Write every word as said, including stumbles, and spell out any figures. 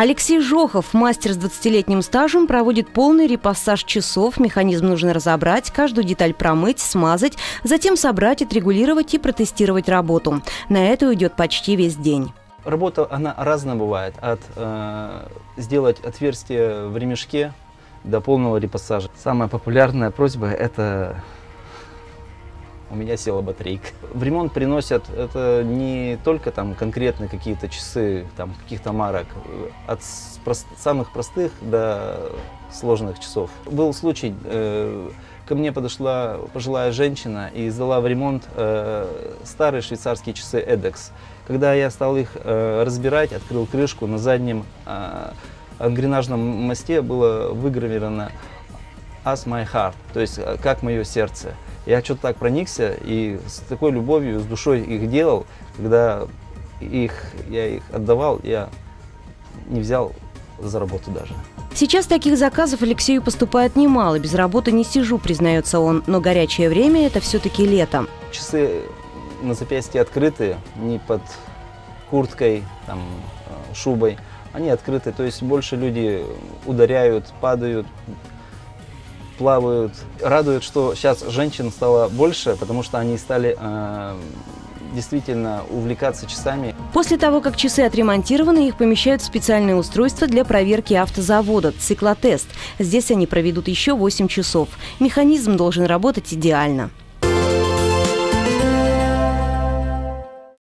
Алексей Жохов, мастер с двадцатилетним стажем, проводит полный репассаж часов. Механизм нужно разобрать, каждую деталь промыть, смазать, затем собрать, отрегулировать и протестировать работу. На это уйдет почти весь день. Работа, она разная бывает. От э, сделать отверстие в ремешке до полного репассажа. Самая популярная просьба – это у меня села батарейка. В ремонт приносят это не только там конкретные какие-то часы, там каких-то марок, от прост, самых простых до сложных часов. Был случай, э, ко мне подошла пожилая женщина и сдала в ремонт э, старые швейцарские часы эдекс. Когда я стал их э, разбирать, открыл крышку, на заднем э, ангренажном мосте было выгравировано «As my heart», то есть «как мое сердце». Я что-то так проникся и с такой любовью, с душой их делал. Когда их, я их отдавал, я не взял за работу даже. Сейчас таких заказов Алексею поступает немало. Без работы не сижу, признается он. Но горячее время – это все-таки лето. Часы на запястье открыты, не под курткой, там, шубой. Они открыты, то есть больше люди ударяют, падают, плавают. Радует, что сейчас женщин стало больше, потому что они стали э, действительно увлекаться часами. После того, как часы отремонтированы, их помещают в специальное устройство для проверки автозавода – циклотест. Здесь они проведут еще восемь часов. Механизм должен работать идеально.